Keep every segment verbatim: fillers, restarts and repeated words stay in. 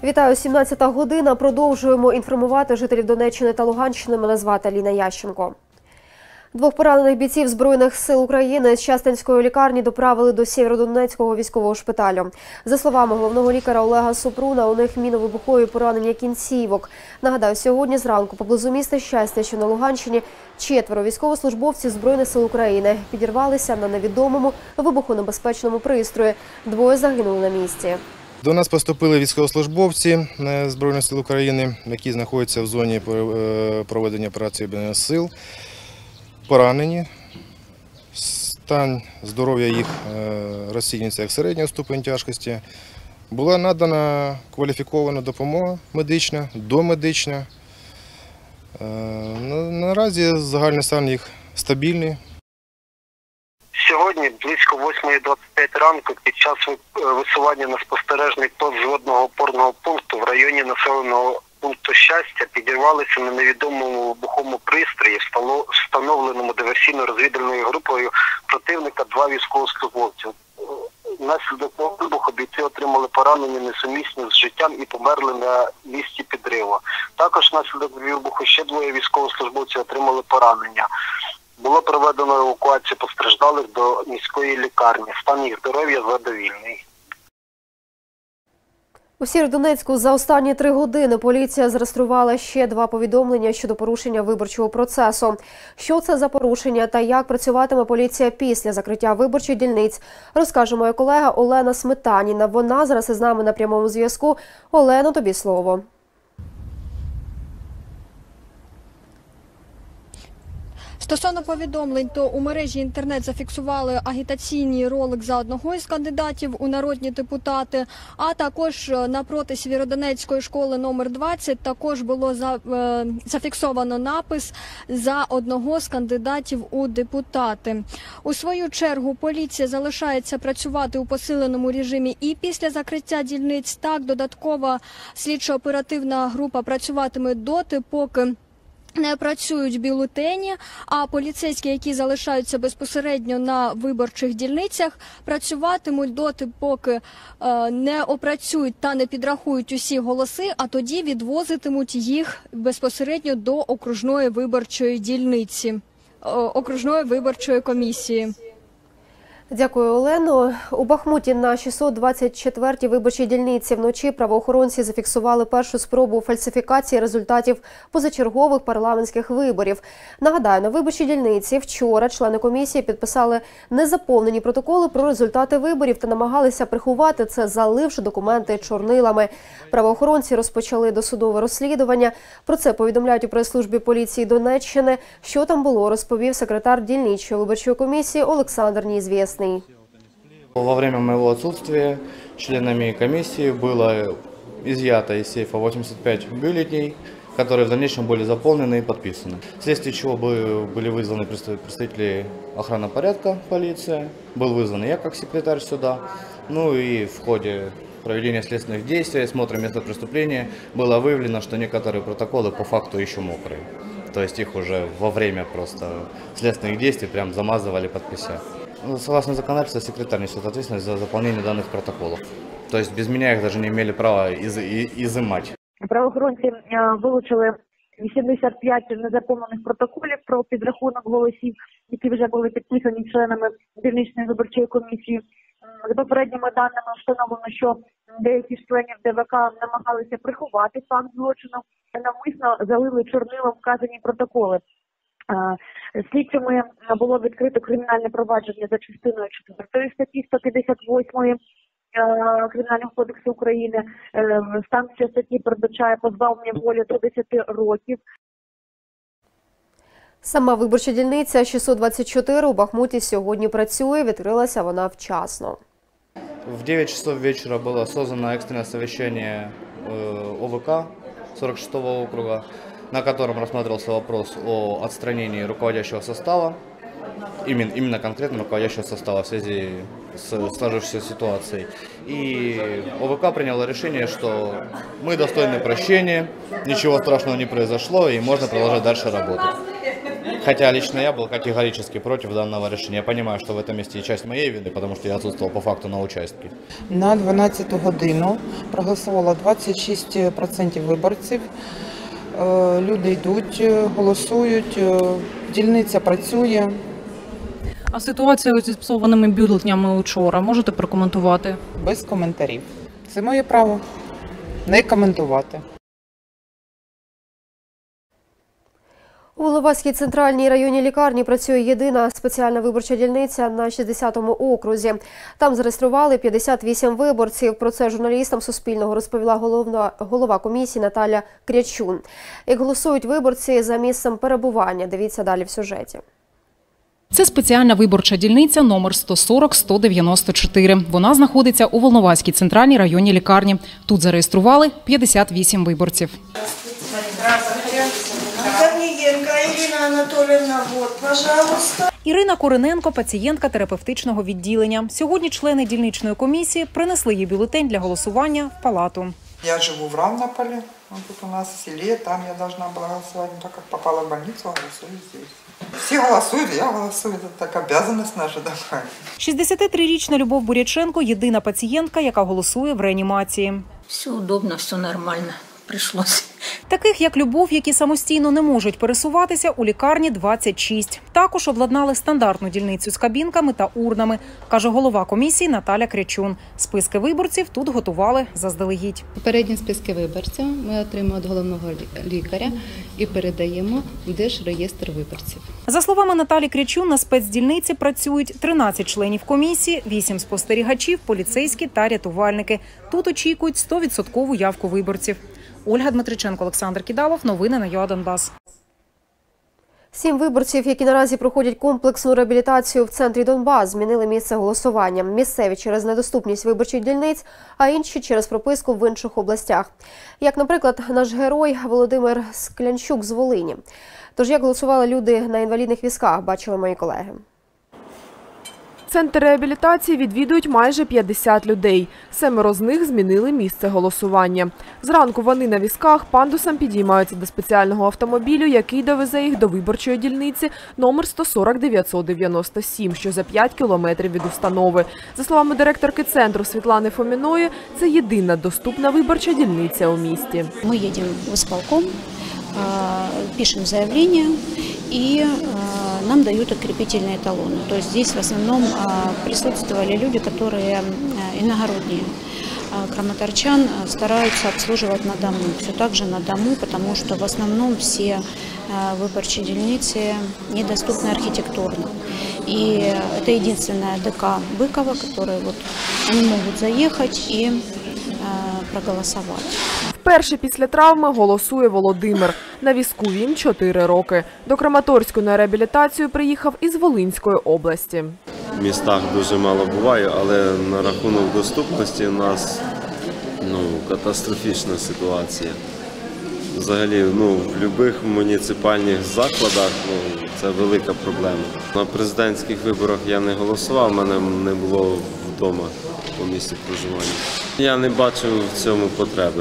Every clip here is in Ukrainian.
Вітаю, сімнадцята година. Продовжуємо інформувати жителів Донеччини та Луганщини. Мене звати Аліна Ященко. Двох поранених бійців Збройних сил України з Щастинської лікарні доправили до Сєвєродонецького військового шпиталю. За словами головного лікаря Олега Супруна, у них мінно-вибухові поранення кінцівок. Нагадаю, сьогодні зранку поблизу міста Щастя, що на Луганщині, четверо військовослужбовців Збройних сил України підірвалися на невідомому вибухонебезпечному пристрої. Двоє загинули на місці. До нас поступили військовослужбовці Збройних сил України, які знаходяться в зоні проведення операції Об'єднаних сил. Поранені. Стан здоров'я їх розцінюється як середнього ступеня тяжкості. Була надана кваліфікована допомога медична, домедична. Наразі загальний стан їх стабільний. Сьогодні близько восьмої двадцять п'ять ранку під час висування на спостережний пост зводного опорного пункту в районі населеного пункту Щастя підірвалися на невідомому вибуховому пристрої, встановленому диверсійно-розвідувальною групою противника, два військовослужбовців. Внаслідок вибуху бійці отримали поранення несумісні з життям і померли на місці підриву. Також внаслідок вибуху ще двоє військовослужбовців отримали поранення. Було проведено евакуацію постраждалих до міської лікарні. Стан їх здоров'я задовільний. У Сєвєродонецьку за останні три години поліція зареєструвала ще два повідомлення щодо порушення виборчого процесу. Що це за порушення та як працюватиме поліція після закриття виборчих дільниць, розкаже моя колега Олена Сметаніна. Вона зараз із нами на прямому зв'язку. Олено, тобі слово. Стосовно повідомлень, то у мережі інтернет зафіксували агітаційний ролик за одного із кандидатів у народні депутати, а також напроти Сєвєродонецької школи номер двадцять також було за, е, зафіксовано напис за одного з кандидатів у депутати. У свою чергу поліція залишається працювати у посиленому режимі і після закриття дільниць. Так, додаткова слідчо-оперативна група працюватиме доти, поки не працюють бюлетені, а поліцейські, які залишаються безпосередньо на виборчих дільницях, працюватимуть доти, поки е, не опрацюють та не підрахують усі голоси, а тоді відвозитимуть їх безпосередньо до окружної виборчої дільниці, е, окружної виборчої комісії. Дякую, Олено. У Бахмуті на шістсот двадцять четвертій виборчій дільниці вночі правоохоронці зафіксували першу спробу фальсифікації результатів позачергових парламентських виборів. Нагадаю, на виборчій дільниці вчора члени комісії підписали незаповнені протоколи про результати виборів та намагалися приховати це, заливши документи чорнилами. Правоохоронці розпочали досудове розслідування. Про це повідомляють у прес-службі поліції Донеччини. Що там було, розповів секретар дільничої виборчої комісії Олександр Неізвєсний. Во время моего отсутствия членами комиссии было изъято из сейфа восемьдесят пять бюллетеней, которые в дальнейшем были заполнены и подписаны. Вследствие чего были вызваны представители охраны порядка, полиция, был вызван я как секретарь суда, ну и в ходе проведения следственных действий, осмотра места преступления было выявлено, что некоторые протоколы по факту еще мокрые. То есть их уже во время просто следственных действий прям замазывали подпися. Согласно законодательству, секретарь несет ответственность за заполнение данных протоколов. То есть без меня их даже не имели права из, изымать. Правоохоронці вилучили вісімдесят п'ять незаповнених протоколів про підрахунок голосів, які вже були підписані членами дільничної виборчої комісії. За попередніми даними встановлено, що деякі з членів ДВК намагалися приховати факт злочину та навмисно залили чорнилом вказані протоколи. Слідчими було відкрито кримінальне провадження за частиною четвертої статті сто п'ятдесят восьмої Кримінального кодексу України. Санкція статті передбачає позбавлення волі до десяти років. Сама виборча дільниця шістсот двадцять чотири у Бахмуті сьогодні працює, відкрилася вона вчасно. В девять часов вечера было создано экстренное совещание ОВК сорок шестого округа, на котором рассматривался вопрос о отстранении руководящего состава, именно, именно конкретно руководящего состава в связи с сложившейся ситуацией. И ОВК приняло решение, что мы достойны прощения, ничего страшного не произошло и можно продолжать дальше работать. Хотя лично я был категорически против данного решения. Я понимаю, что в этом месте и часть моей вины, потому что я отсутствовал по факту на участке. На дванадцяту годину проголосувало двадцять шість відсотків виборців. Люди йдуть, голосують, дільниця працює. А ситуація зі списованими бюлетнями учора можете прокоментувати? Без коментарів. Це моє право не коментувати. У Волноваській центральній районній лікарні працює єдина спеціальна виборча дільниця на шістдесятому окрузі. Там зареєстрували п'ятдесят вісім виборців. Про це журналістам Суспільного розповіла головна, голова комісії Наталя Крячун. Як голосують виборці за місцем перебування, дивіться далі в сюжеті. Це спеціальна виборча дільниця номер сто сорок сто дев'яносто чотири. Вона знаходиться у Волноваській центральній районній лікарні. Тут зареєстрували п'ятдесят вісім виборців. Ирина Анатольевна, вот, пожалуйста. Ірина Корененко – пацієнтка терапевтичного відділення. Сьогодні члени дільничної комісії принесли їй бюлетень для голосування в палату. Я живу в Равнополе, тут у нас в селе, там я должна была голосовать, но так как попала в больницу, голосую здесь. Все голосуют, я голосую, это так обязанность наша такая. шістдесятитрирічна Любов Буряченко – єдина пацієнтка, яка голосує в реанімації. Все удобно, все нормально. Пришлось. Таких, як Любов, які самостійно не можуть пересуватися, у лікарні двадцять шість. Також обладнали стандартну дільницю з кабінками та урнами, каже голова комісії Наталя Крячун. Списки виборців тут готували заздалегідь. Попередні списки виборців ми отримуємо від головного лікаря і передаємо в Держреєстр виборців. За словами Наталі Крячун, на спецдільниці працюють тринадцять членів комісії, вісім спостерігачів, поліцейські та рятувальники. Тут очікують сто відсоткову явку виборців. Ольга Дмитриченко, Олександр Кідалов. Новини на ЮА Донбас. Сім виборців, які наразі проходять комплексну реабілітацію в центрі Донбас, змінили місце голосування. Місцеві через недоступність виборчих дільниць, а інші через прописку в інших областях. Як, наприклад, наш герой Володимир Склянчук з Волині. Тож, як голосували люди на інвалідних візках, бачили мої колеги. Центр реабілітації відвідують майже п'ятдесят людей. Семеро з них змінили місце голосування. Зранку вони на візках пандусом підіймаються до спеціального автомобілю, який довезе їх до виборчої дільниці номер сто сорок дев'ятсот дев'яносто сім, що за п'ять кілометрів від установи. За словами директорки центру Світлани Фоміної, це єдина доступна виборча дільниця у місті. Ми їдемо в ісполком, пишем заявление и нам дают укрепительные талоны. То есть здесь в основном присутствовали люди, которые иногородние. Краматорчан стараются обслуживать на дому. Все так же на дому, потому что в основном все выборчие дельницы недоступны архитектурно. И это единственная ДК Быкова, которые вот, они могут заехать и проголосовать. Вперше після травми голосує Володимир. На візку він чотири роки. До Краматорську на реабілітацію приїхав із Волинської області. В містах дуже мало буває, але на рахунок доступності у нас ну, катастрофічна ситуація. Взагалі, ну, в будь-яких муніципальних закладах ну, це велика проблема. На президентських виборах я не голосував, мене не було вдома по місці проживання. Я не бачу в цьому потреби.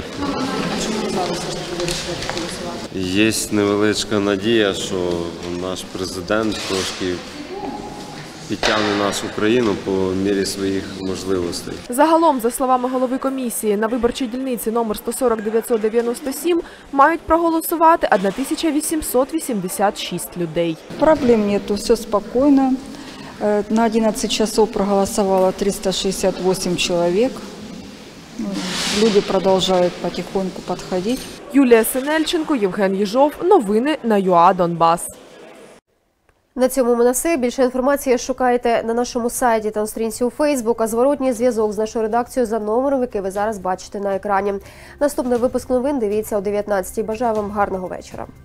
Є невеличка надія, що наш президент трошки підтягне нашу країну по мірі своїх можливостей. Загалом, за словами голови комісії, на виборчій дільниці номер сто сорок дев'ятсот дев'яносто сім мають проголосувати тисяча вісімсот вісімдесят шість людей. Проблем нету, все спокійно. На одиннадцать часов проголосовало триста шестьдесят восемь человек. Люди продовжують потихоньку підходити. Юлія Синельченко, Євген Єжов. Новини на ЮА Донбас. На цьому на все. Більше інформації шукайте на нашому сайті та на сторінці у Фейсбук, а зворотній зв'язок з нашою редакцією за номером, який ви зараз бачите на екрані. Наступний випуск новин дивіться о дев'ятнадцятій. Бажаю вам гарного вечора.